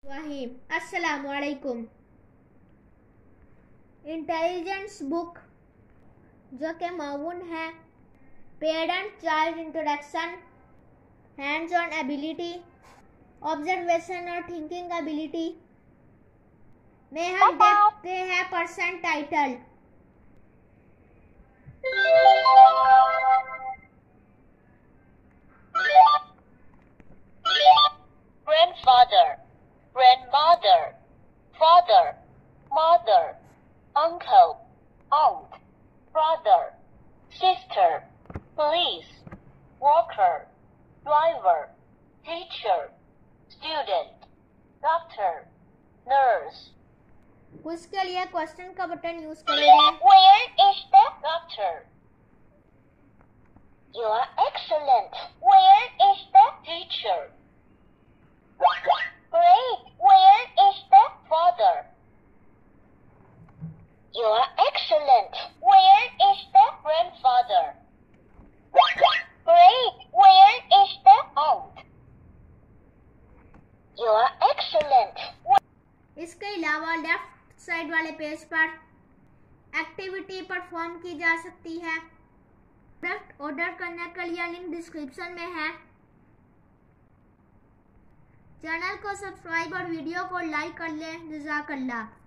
वहीम अस्सलाम वालेकुम। Intelligence book जो कि मौजूद है parent child interaction, hands on ability, observation और थिंकिंग एबिलिटी में हम देखते हैं person title. Grandfather, grandmother, father, mother, uncle, aunt, brother, sister, police, worker, driver, teacher, student, doctor, nurse. उसके लिए क्वेश्चन का बटन यूज करेंगे। Where is the doctor? You are excellent. Where is the teacher? Great. Where is the father? You are excellent. Where is the grandfather? Great. Where is the aunt? You are excellent. इसके अलावा left side वाले page पर activity perform की जा सकती है। Product order करने के लिए लिंक डिस्क्रिप्शन में है। चैनल को सब्सक्राइब और वीडियो को लाइक कर लें। जज़ाकल्लाह।